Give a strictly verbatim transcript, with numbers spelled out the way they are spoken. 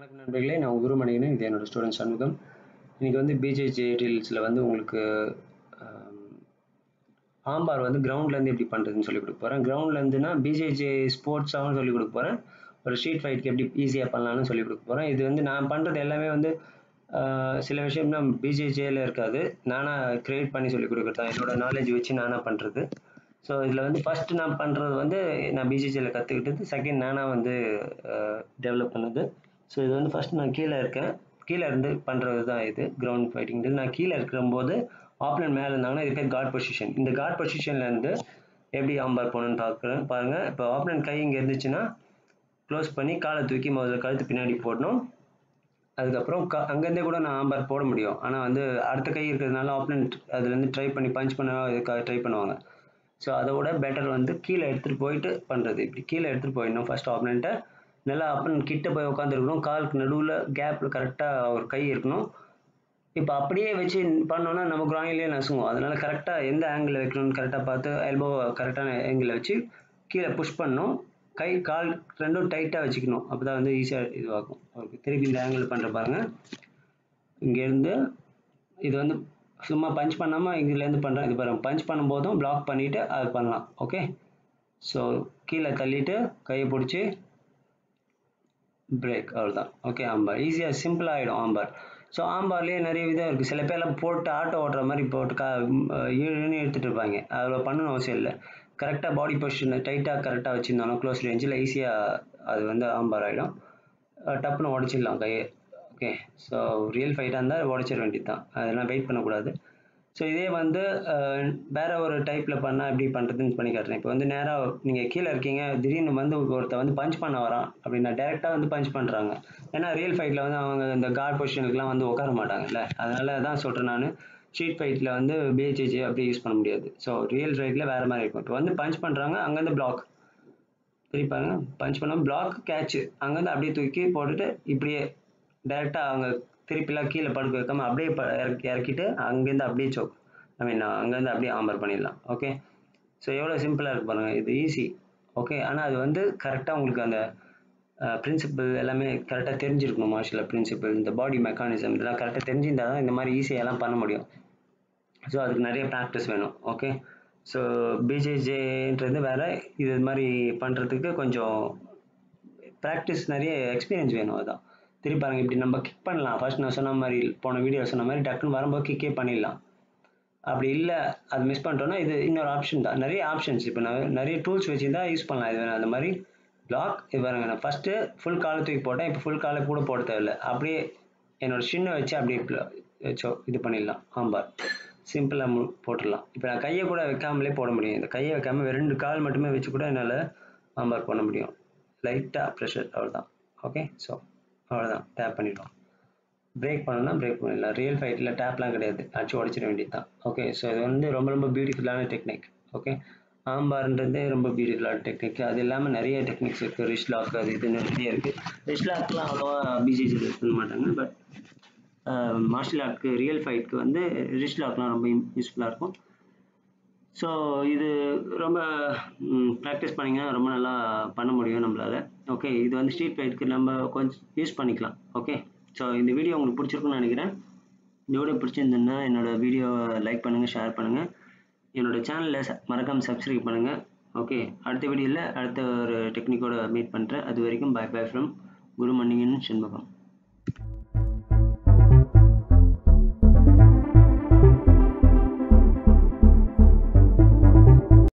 வணக்கம் நண்பர்களே, நான் குருமணிகன். இது என்னோட ஸ்டூடெண்ட் சண்முகம். இன்னைக்கு வந்து பிஜேஜே ரீல்ஸில் வந்து உங்களுக்கு ஆம்பார் வந்து கிரவுண்ட்லேருந்து எப்படி பண்ணுறதுன்னு சொல்லி கொடுக்க போகிறேன். கிரவுண்ட்லேருந்துனா பிஜேஜே ஸ்போர்ட்ஸாகவும் சொல்லி கொடுக்க போகிறேன். ஒரு ஸ்ட்ரீட் ஃபைட்டுக்கு எப்படி ஈஸியாக பண்ணலான்னு சொல்லி கொடுக்க போகிறேன். இது வந்து நான் பண்ணுறது எல்லாமே வந்து சில விஷயம்னா பிஜேஜேல இருக்காது, நானாக க்ரியேட் பண்ணி சொல்லி கொடுக்குறது தான். என்னோட நாலேஜ் வச்சு நானாக பண்ணுறது. ஸோ இதில் வந்து ஃபஸ்ட்டு நான் பண்ணுறது வந்து நான் பிஜேஜேல கற்றுக்கிட்டது, செகண்ட் நானாக வந்து டெவலப் பண்ணது. ஸோ இது வந்து ஃபஸ்ட் நான் கீழே இருக்கேன், கீழே இருந்து பண்ணுறது தான் இது கிரவுண்ட் ஃபைட்டிங்கிறது. நான் கீழே இருக்கும்போது ஆப்னன்ட் மேலே இருந்தாங்கன்னா இது பேர் கார்ட் பொசிஷன். இந்த கார்ட் பொசிஷன்லேருந்து எப்படி ஆம்பார் போகணுன்னு பார்க்குறேன் பாருங்கள். இப்போ ஆப்னன்ட் கை இங்கே இருந்துச்சுன்னா க்ளோஸ் பண்ணி காலை தூக்கி முதல்ல கழுத்து பின்னாடி போடணும். அதுக்கப்புறம் க அங்கேருந்தே கூட நான் ஆம்பார் போட முடியும். ஆனால் வந்து அடுத்த கை இருக்கிறதுனால ஆப்னன்ட் அதுலேருந்து ட்ரை பண்ணி பஞ்ச் பண்ண இதுக்காக ட்ரை பண்ணுவாங்க. ஸோ அதோட பெட்டர் வந்து கீழே எடுத்துகிட்டு போயிட்டு பண்ணுறது. இப்படி கீழே எடுத்துகிட்டு போயிடணும். ஃபஸ்ட் ஆப்னண்ட்டை நல்லா ஆப்னன்ட் கிட்ட போய் உட்காந்துருக்கணும், காலுக்கு நடுவில் கேப்பில் கரெக்டாக ஒரு கை இருக்கணும். இப்போ அப்படியே வச்சு பண்ணோன்னா நம்ம கிராயின்லேயே நசுங்கும். அதனால் கரெக்டாக எந்த ஆங்கிளில் வைக்கணும்னு கரெக்டாக பார்த்து எல்போ கரெக்டான ஆங்கிளில் வச்சு கீழே புஷ் பண்ணணும். கை கால் ரெண்டும் டைட்டாக வச்சுக்கணும். அப்போ தான் வந்து ஈஸியாக இதுவாகும். ஓகே, திருப்பி இந்த ஆங்கிள் பண்ணுற பாருங்கள். இங்கேருந்து இது வந்து சும்மா பஞ்ச் பண்ணாமல் இங்கேருந்து பண்ணுறேன். இது பாருங்கள், பஞ்ச் பண்ணும்போதும் பிளாக் பண்ணிவிட்டு அது பண்ணலாம். ஓகே, ஸோ கீழே தள்ளிட்டு கையை பிடிச்சி பிரேக், அவ்வளோதான். ஓகே, ஆம்பார் ஈஸியாக சிம்பிளாக ஆகிடும் ஆம்பார். ஸோ ஆம்பார்லேயே நிறைய விதம் இருக்குது. சில பேர்லாம் போட்டு ஆட்டோ ஓட்டுற மாதிரி போட்டு கா இழுன்னு எடுத்துகிட்டு இருப்பாங்க. அதில் பண்ணணும் அவசியம் இல்லை. கரெக்டாக பாடி பொசிஷனை டைட்டாக கரெக்டாக வச்சுருந்தாலும் க்ளோஸ் ரேஞ்சில் ஈஸியாக அது வந்து ஆம்பார் ஆகிடும். டப்புன்னு உடச்சிடலாம் கையை. ஓகே, ஸோ ரியல் ஃபைட்டாக இருந்தால் உடச்சிட வேண்டியது தான், அதெல்லாம் வெயிட் பண்ணக்கூடாது. ஸோ இதே வந்து வேறு ஒரு டைப்பில் பண்ணால் எப்படி பண்ணுறதுன்னு பண்ணி காட்டுறேன். இப்போ வந்து நேராக நீங்கள் கீழே இருக்கீங்க, திடீர்னு வந்து ஒருத்தர் வந்து பஞ்ச் பண்ண வரான் அப்படின்னா டேரெக்டாக வந்து பஞ்ச் பண்ணுறாங்க. ஏன்னா ரியல் ஃபைட்டில் வந்து அவங்க இந்த கார்ட் பொசிஷனுக்குலாம் வந்து உட்கார மாட்டாங்கல்ல, அதனால தான் சொல்கிறேன் நான். ஸ்ட்ரீட் ஃபைட்டில் வந்து பிஹெச்ஏஜே அப்படி யூஸ் பண்ண முடியாது. ஸோ ரியல் ஃபைட்டில் வேறு மாதிரி இருக்கும். இப்போ வந்து பஞ்ச் பண்ணுறாங்க, அங்கேருந்து பிளாக் திருப்பாங்க, பஞ்ச் பண்ணால் பிளாக் கேட்சு, அங்கேருந்து அப்படியே தூக்கி போட்டுட்டு இப்படியே டேரெக்டாக அவங்க திருப்பிலாம் கீழே படுக்க வைக்காமல் அப்படியே இறக்கி இறக்கிட்டு அங்கேருந்து அப்படியே சோக் ஐ மீன் அங்கேருந்து அப்படியே ஆம்பர் பண்ணிடலாம். ஓகே, ஸோ எவ்வளோ சிம்பிளாக இருக்கு பாருங்கள், இது ஈஸி. ஓகே, ஆனால் அது வந்து கரெக்டாக உங்களுக்கு அந்த பிரின்சிபிள் எல்லாமே கரெக்டாக தெரிஞ்சிருக்கணும். மார்ஷியல் பிரின்சிபிள், இந்த பாடி மெக்கானிசம் இதெல்லாம் கரெக்டாக தெரிஞ்சிருந்தால் தான் இந்த மாதிரி ஈஸியெல்லாம் பண்ண முடியும். ஸோ அதுக்கு நிறைய ப்ராக்டிஸ் வேணும். ஓகே, ஸோ பிஜேஜேன்றது வேறு, இது மாதிரி பண்ணுறதுக்கு கொஞ்சம் ப்ராக்டிஸ், நிறைய எக்ஸ்பீரியன்ஸ் வேணும். அதுதான் திருப்பி பாருங்கள், இப்படி நம்ம கிக் பண்ணலாம். ஃபர்ஸ்ட் நான் சொன்ன மாதிரி போன வீடியோ சொன்ன மாதிரி டக்குன்னு வரும்போது கிக்கே பண்ணிடலாம். அப்படி இல்லை அது மிஸ் பண்ணிட்டோன்னா இது இன்னொரு ஆப்ஷன் தான். நிறைய ஆப்ஷன்ஸ் இப்போ நான் நிறைய டூல்ஸ் வச்சுருந்தா யூஸ் பண்ணலாம். இது வேணும் அந்த மாதிரி பிளாக். இது பாருங்க, நான் ஃபஸ்ட்டு ஃபுல் காலை தூக்கி போட்டேன், இப்போ ஃபுல் காலை கூட போட தேவையில்லை. அப்படியே என்னோட சின்ன வச்சு அப்படியே வச்சோ இது பண்ணிடலாம். ஆம்பார் சிம்பிளாக போட்டுடலாம். இப்போ நான் கையை கூட வைக்காமலே போட முடியும். இந்த கையை வைக்காமல் ரெண்டு கால் மட்டுமே வச்சு கூட என்னால் ஆம்பார் பண்ண முடியும். லைட்டாக ப்ரெஷர், அவ்வளோதான். ஓகே, ஸோ அவ்வளோதான், டேப் பண்ணிடலாம். பிரேக் பண்ணணும்னா பிரேக் பண்ணிடலாம். ரியல் ஃபைட்டில் டேப்லாம் கிடையாது, அடிச்சு உடச்சிட வேண்டியது தான். ஓகே, ஸோ இது வந்து ரொம்ப ரொம்ப பியூட்டிஃபுல்லான டெக்னிக். ஓகே, ஆம்பார்ன்றது ரொம்ப பியூட்டிஃபுல்லான டெக்னிக். அது இல்லாமல் நிறைய டெக்னிக்ஸ் இருக்குது. ரிஸ்ட் லாக் அது இது நிறைய இருக்குது. ரிஸ்ட் லாக்லாம் அவ்வளோவா பிஜேஜி யூஸ் பண்ண மாட்டாங்க. பட் மார்ஷியல் ஆர்ட்க்கு ரியல் ஃபைட்க்கு வந்து ரிஸ்ட் லாக்லாம் ரொம்ப யூஸ்ஃபுல்லாக இருக்கும். ஸோ இது ரொம்ப ப்ராக்டிஸ் பண்ணிங்கன்னா ரொம்ப நல்லா பண்ண முடியும் நம்மளால். ஓகே, இது வந்து ஸ்ட்ரீட் ஃபைட்க்கு நம்ம கொஞ்சம் யூஸ் பண்ணிக்கலாம். ஓகே, ஸோ இந்த வீடியோ உங்களுக்கு பிடிச்சிருக்குன்னு நினைக்கிறேன். இந்த வீடியோ பிடிச்சிருந்ததுன்னா என்னோடய வீடியோவை லைக் பண்ணுங்கள், ஷேர் பண்ணுங்கள், என்னோடய சேனலில் மறக்காமல் சப்ஸ்கிரைப் பண்ணுங்கள். ஓகே, அடுத்த வீடியோவில் அடுத்த ஒரு டெக்னிக்கோடு மீட் பண்ணுறேன். அது வரைக்கும் bye bye from Kurumanigan Shanmugam.